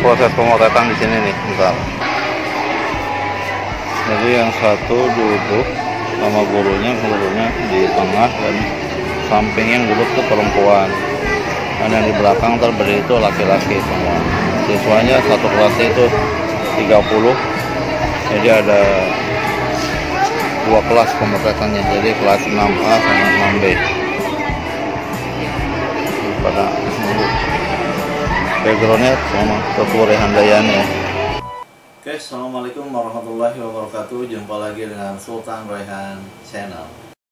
proses pemotretan di sini nih, bentar. Jadi yang satu duduk sama gurunya di tengah dan sampingnya yang duduk tuh perempuan. Dan yang di belakang berdiri itu laki-laki semua. Siswanya satu kelasnya itu 30. Jadi ada dua kelas pemotretannya. Jadi kelas 6A sama 6B. Pada backgroundnya sama Teguh Rehandayani ya. Oke, assalamualaikum warahmatullahi wabarakatuh. Jumpa lagi dengan Sultan Rehan Channel.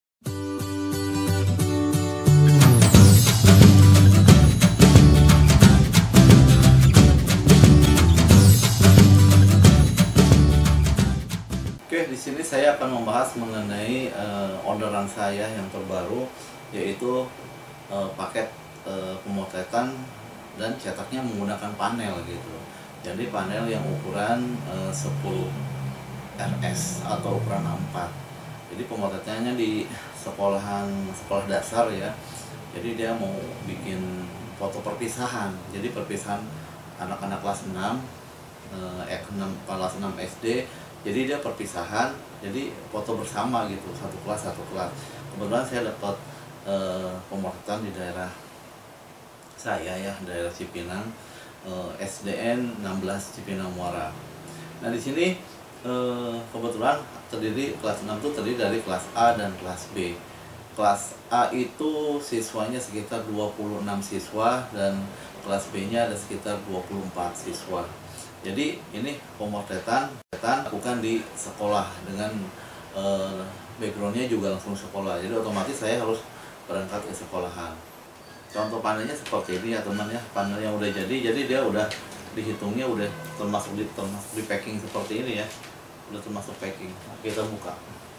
Oke, di sini saya akan membahas mengenai orderan saya yang terbaru, yaitu paket pemotretan dan cetaknya menggunakan panel gitu. Jadi panel yang ukuran 10 RS atau ukuran A4. Jadi pemotretannya di sekolah dasar ya. Jadi dia mau bikin foto perpisahan. Jadi perpisahan anak-anak kelas 6 kelas 6 SD. Jadi dia perpisahan, jadi foto bersama gitu, satu kelas. Kebetulan saya dapat pemotretan di daerah saya ya, daerah Cipinang, SDN 16 Cipinang Muara. Nah di sini kebetulan kelas 6 itu terdiri dari kelas A dan kelas B. Kelas A itu siswanya sekitar 26 siswa dan kelas B-nya ada sekitar 24 siswa. Jadi ini pemotretan lakukan di sekolah dengan backgroundnya juga langsung sekolah. Jadi otomatis saya harus berangkat ke sekolahan. Contoh panelnya seperti ini ya teman ya, panel yang udah jadi dia udah dihitungnya udah termasuk di packing seperti ini ya, udah termasuk packing. Kita buka.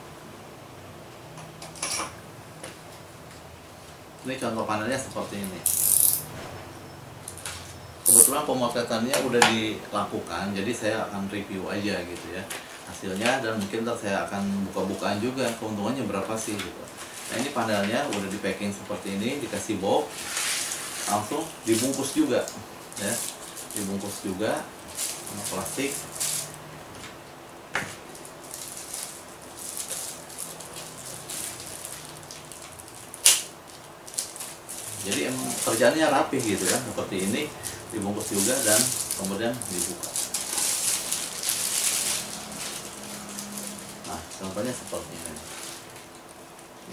Ini contoh panelnya seperti ini. Kebetulan pemotretannya udah dilakukan, jadi saya akan review aja gitu ya hasilnya, dan mungkin ntar saya akan buka-bukaan juga keuntungannya berapa sih gitu. Nah ini panelnya udah di packing seperti ini, dikasih box, langsung dibungkus juga ya, dibungkus juga sama plastik. Jadi kerjaannya rapih gitu ya, seperti ini, dibungkus juga dan kemudian dibuka. Nah contohnya seperti ini. Ini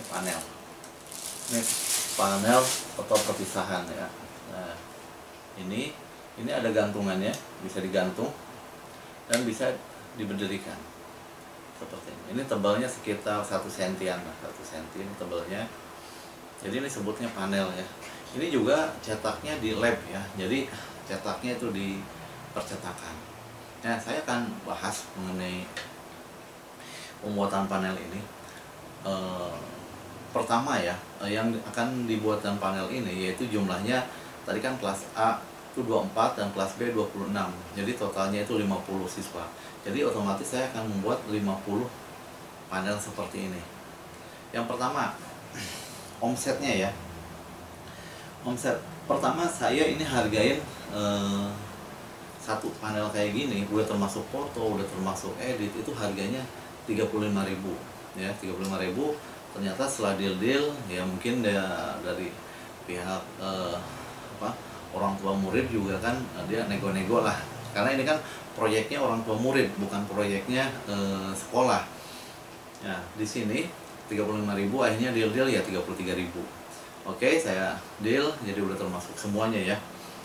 panel foto perpisahan ya. Nah ini ada gantungannya, bisa digantung dan bisa diberdirikan seperti ini. Ini tebalnya sekitar 1 sentian lah, 1 senti ini tebalnya. Jadi ini sebutnya panel ya. Ini juga cetaknya di lab ya. Jadi cetaknya itu di percetakan. Nah saya akan bahas mengenai pembuatan panel ini. Pertama ya, yang akan dibuatkan panel ini yaitu jumlahnya tadi kan kelas A itu 24 dan kelas B 26. Jadi totalnya itu 50 siswa. Jadi otomatis saya akan membuat 50 panel seperti ini. Yang pertama, omsetnya ya. Omset pertama saya ini hargain satu panel kayak gini, udah termasuk foto, udah termasuk edit, itu harganya 35.000 ya, 35.000. Ternyata setelah deal ya, mungkin dari pihak orang tua murid juga kan dia nego-nego lah, karena ini kan proyeknya orang tua murid, bukan proyeknya sekolah. Nah di sini 35.000, akhirnya deal ya 33.000. Oke, saya deal, jadi udah termasuk semuanya ya.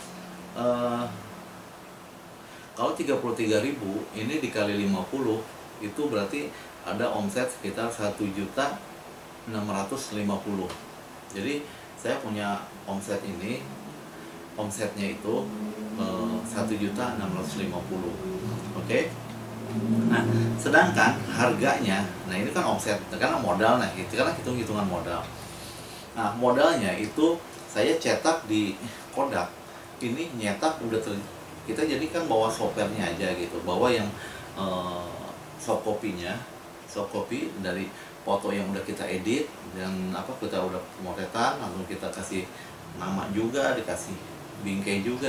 Kalau 33.000 ini dikali 50, itu berarti ada omset sekitar 1.650.000. Jadi saya punya omset ini, omsetnya itu 1.650.000. Oke. Nah, sedangkan harganya, nah ini kan omset, karena modal, nah itu kan hitung-hitungan modal. Nah, modalnya itu saya cetak di Kodak. Ini nyetak kita jadi kan bawa softwarenya aja gitu, bawa yang soft copy dari foto yang udah kita edit dan kita udah pemotretan, langsung kita kasih nama juga, dikasih bingkai juga.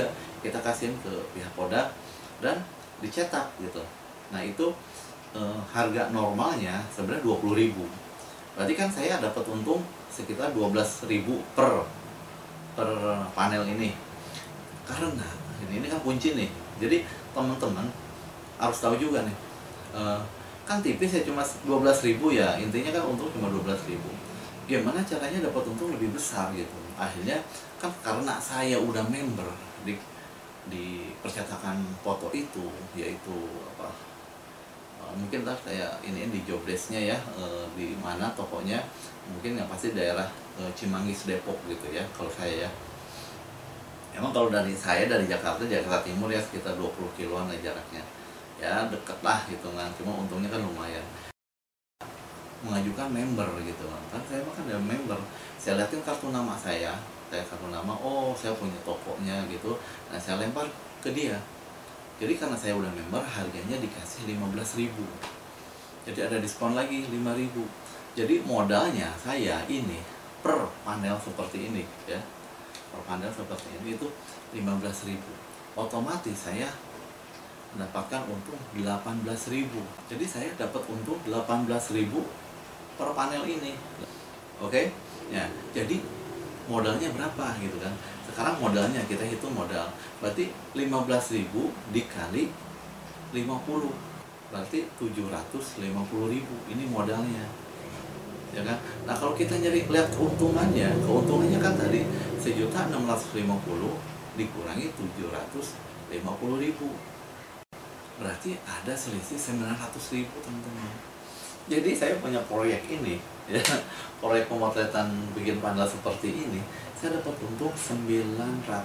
kita kasihin ke pihak Polda dan dicetak gitu. Nah itu harga normalnya sebenarnya 20.000. Berarti kan saya dapat untung sekitar 12.000 per panel ini. Karena ini kan kunci nih. Jadi teman-teman harus tahu juga nih. Kan tipis ya, cuma 12.000 ya, intinya kan untung cuma 12.000. Gimana caranya dapat untung lebih besar gitu? Akhirnya kan karena saya udah member di percetakan foto itu, yaitu apa, mungkin lah kayak ini di job desk-nya ya, di mana tokonya, mungkin yang pasti daerah Cimanggis Depok gitu ya kalau saya ya. Emang kalau dari saya dari Jakarta Timur ya sekitar 20 kiloan lah jaraknya ya, deket lah gitu kan, cuma untungnya kan lumayan. Mengajukan member gitu kan saya kan ada member, saya liatin kartu nama saya kartu nama, oh saya punya tokonya gitu. Nah saya lempar ke dia, jadi karena saya udah member harganya dikasih 15.000, jadi ada diskon lagi 5.000. Jadi modalnya saya ini per panel seperti ini ya, per panel seperti ini itu 15.000, otomatis saya mendapatkan untung 18.000. Jadi saya dapat untung 18.000 per panel ini. Oke? Ya, jadi modalnya berapa gitu kan? Sekarang modalnya kita hitung modal. Berarti 15.000 dikali 50. Berarti 750.000 ini modalnya. Ya kan? Nah, kalau kita nyari lihat keuntungannya kan tadi 1.650.000 dikurangi 750.000. Berarti ada selisih 900.000 teman-teman. Jadi saya punya proyek ini ya, proyek pemotretan bikin panel seperti ini, saya dapat untung 900.000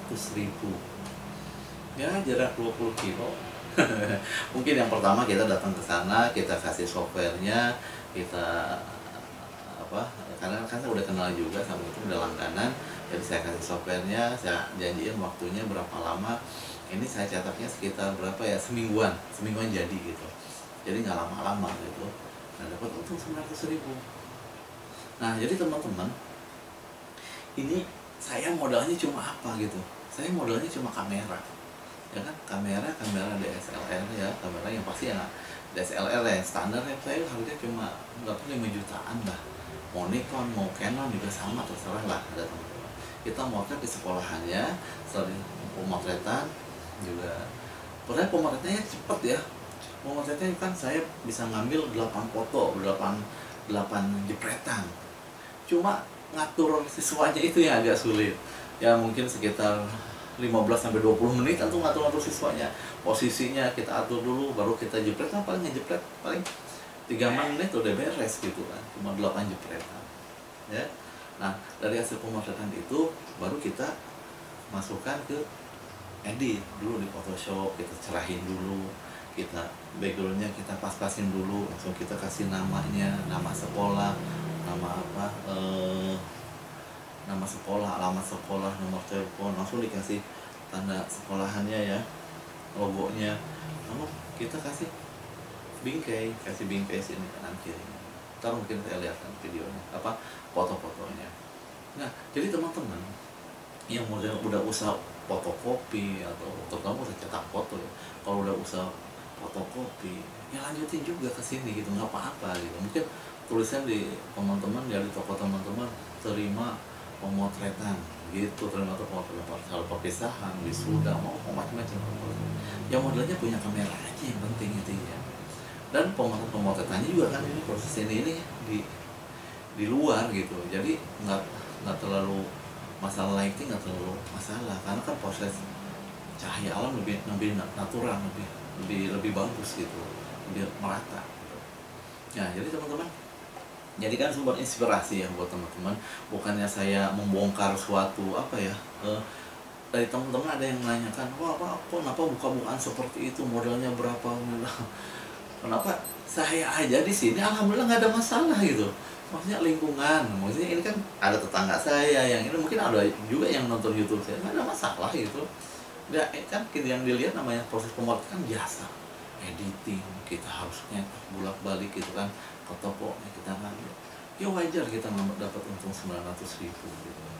ya, jarak 20 kilo. Mungkin yang pertama kita datang ke sana, kita kasih softwarenya, kita apa, karena kan saya udah kenal juga sama itu, udah langganan. Jadi saya kasih softwarenya, saya janjiin waktunya berapa lama. Ini saya cetaknya sekitar berapa ya, semingguan jadi gitu. Jadi nggak lama-lama gitu. Nah dapat untung 900.000. Nah jadi teman-teman, ini saya modalnya cuma apa gitu? Saya modalnya cuma kamera, ya kan? Kamera DSLR ya, kamera yang pasti ya DSLR yang standar ya. Saya harganya cuma nggak tahu 5 jutaan lah. Mau Nikon, mau Canon juga sama, terserah lah ada teman-teman. Kita motret di sekolahannya, sering pemotretan juga. Padahal pemotretannya cepet ya. Pemotretannya kan saya bisa ngambil 8 foto, 8 jepretan. Cuma ngatur siswanya itu yang agak sulit. Ya mungkin sekitar 15-20 menit untuk ngatur siswanya. Posisinya kita atur dulu, baru kita jepret. Nah, paling ngejepret paling 3 menit udah beres gitu kan. Cuma 8 jepretan. Ya. Nah, dari hasil pemotretan itu baru kita masukkan ke edit dulu di Photoshop, kita cerahin dulu. Kita backgroundnya kita pas-pasin dulu, langsung kita kasih namanya, nama sekolah, nama apa, nama sekolah, alamat sekolah, nomor telepon, langsung dikasih tanda sekolahannya ya, logonya. Lalu kita kasih bingkai sini kanan kiri. Ntar mungkin saya lihatkan videonya, apa foto-fotonya. Nah jadi teman-teman yang udah usaha fotokopi atau terutama udah cetak foto ya, kalau udah usaha fotokopi ya lanjutin juga ke sini gitu, nggak apa-apa gitu. Mungkin tulisan di teman-teman ya, di toko teman-teman terima pemotretan gitu, terima pemotretan kalau perpisahan, wisuda, mau macam-macam. Ya modalnya punya kamera aja yang penting itu ya. Dan pemotretannya juga kan ini proses ini di luar gitu, jadi nggak terlalu masalah lighting, nggak terlalu masalah karena kan proses cahaya alam lebih natural, lebih bagus gitu, lebih merata gitu. Nah jadi teman-teman, jadi kan sumber inspirasi ya buat teman-teman, bukannya saya membongkar suatu apa ya, dari teman-teman ada yang menanyakan, wah kenapa buka-bukaan seperti itu, modalnya berapa, kenapa saya aja di sini alhamdulillah nggak ada masalah gitu. Maksudnya lingkungan, maksudnya ini kan ada tetangga saya yang ini, mungkin ada juga yang nonton YouTube saya, nggak ada masalah gitu. Ya kan yang dilihat namanya proses pemotretan biasa, editing kita harusnya bolak-balik gitu kan, ke toko kita ngambil, ya wajar kita dapat untung 900.000 gitu.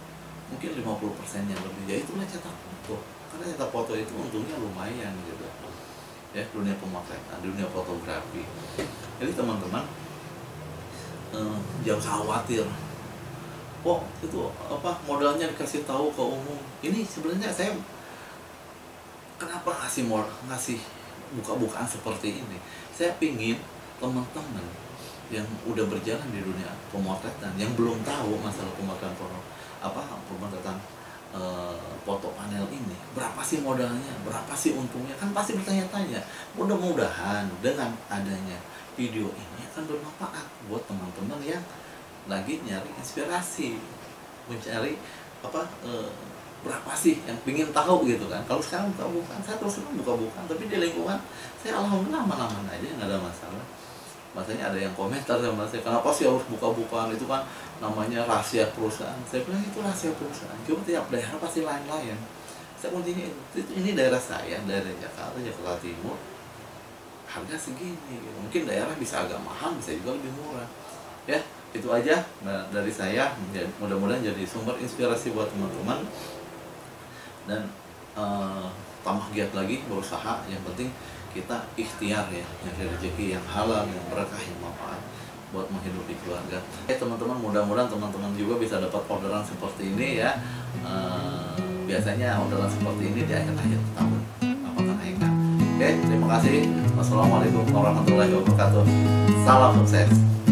mungkin 50%-nya lebih, ya itulah cetak foto. Karena cetak foto itu untungnya lumayan gitu ya, dunia pemotretan, dunia fotografi. Jadi teman-teman jangan khawatir, oh itu apa modalnya dikasih tahu ke umum. Ini sebenarnya saya kenapa ngasih buka-bukaan seperti ini, saya pingin teman-teman yang udah berjalan di dunia pemotretan, yang belum tahu masalah pemotretan pemotretan foto panel ini, berapa sih modalnya, berapa sih untungnya, kan pasti bertanya-tanya. Mudah-mudahan dengan adanya video ini akan bermanfaat buat teman-teman yang lagi nyari inspirasi, mencari berapa sih yang pingin tahu gitu kan. Kalau sekarang buka-bukaan, saya terus buka-bukaan, tapi di lingkungan saya alhamdulillah aman-aman aja, nggak ada masalah. Makanya ada yang komentar sama saya, kenapa sih harus buka-bukaan, itu kan namanya rahasia perusahaan. Saya bilang itu rahasia perusahaan, cuma tiap daerah pasti lain-lain. Saya kuncinya itu, ini daerah saya, daerah Jakarta Timur, harga segini gitu. Mungkin daerah bisa agak mahal, bisa juga lebih murah ya. Itu aja dari saya, mudah-mudahan jadi sumber inspirasi buat teman-teman, dan tambah giat lagi berusaha. Yang penting kita ikhtiar ya, nyari rezeki yang halal, yang berkah, yang manfaat buat menghidupi keluarga. Teman-teman, mudah-mudahan teman-teman juga bisa dapat orderan seperti ini ya. Biasanya orderan seperti ini di akhir-akhir tahun apa kenaikan. Oke, terima kasih. Wassalamualaikum warahmatullahi wabarakatuh. Salam sukses.